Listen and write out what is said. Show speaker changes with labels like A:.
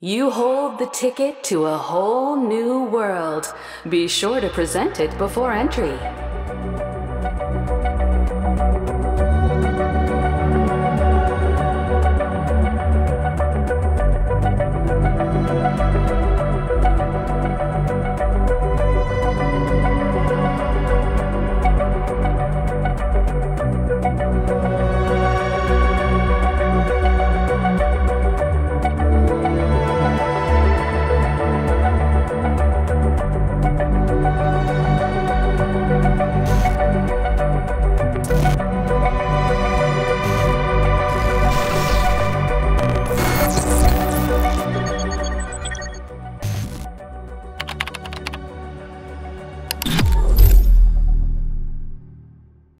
A: You hold the ticket to a whole new world. Be sure to present it before entry.